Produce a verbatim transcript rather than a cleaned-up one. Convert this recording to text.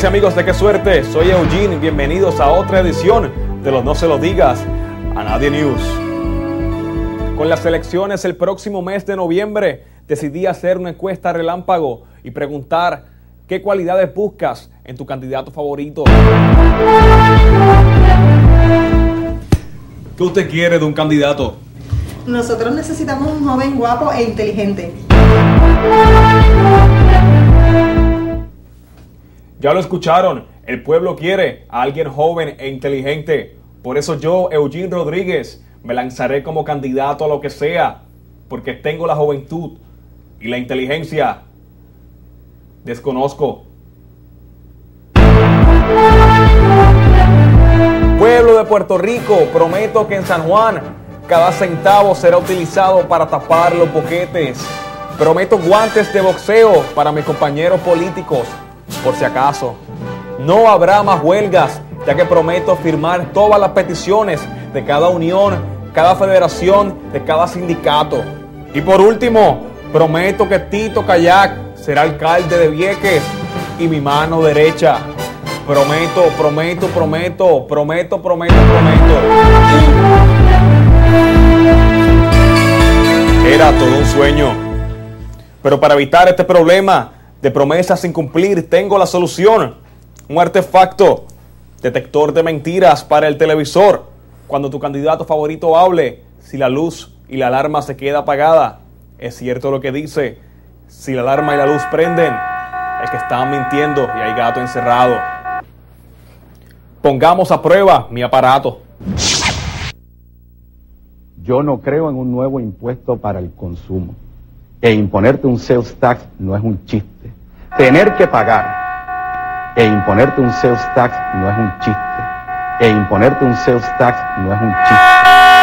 y amigos de Qué Suerte, soy Eugene, bienvenidos a otra edición de los No Se Lo Digas a Nadie News. Con las elecciones el próximo mes de noviembre, decidí hacer una encuesta relámpago y preguntar qué cualidades buscas en tu candidato favorito. ¿Qué usted quiere de un candidato? Nosotros necesitamos un joven guapo e inteligente. Ya lo escucharon, el pueblo quiere a alguien joven e inteligente. Por eso yo, Eugene Rodríguez, me lanzaré como candidato a lo que sea, porque tengo la juventud y la inteligencia. Desconozco. Pueblo de Puerto Rico, prometo que en San Juan cada centavo será utilizado para tapar los boquetes. Prometo guantes de boxeo para mis compañeros políticos, por si acaso. No habrá más huelgas, ya que prometo firmar todas las peticiones de cada unión, cada federación, de cada sindicato. Y por último, prometo que Tito Kayak será alcalde de Vieques y mi mano derecha. Prometo, prometo, prometo, prometo, prometo, prometo. Era todo un sueño. Pero para evitar este problema de promesas sin cumplir, tengo la solución. Un artefacto, detector de mentiras para el televisor. Cuando tu candidato favorito hable, si la luz y la alarma se queda apagada, es cierto lo que dice. Si la alarma y la luz prenden, es que están mintiendo y hay gato encerrado. Pongamos a prueba mi aparato. Yo no creo en un nuevo impuesto para el consumo. E imponerte un sales tax no es un chiste. Tener que pagar e imponerte un sales tax no es un chiste. E imponerte un sales tax no es un chiste.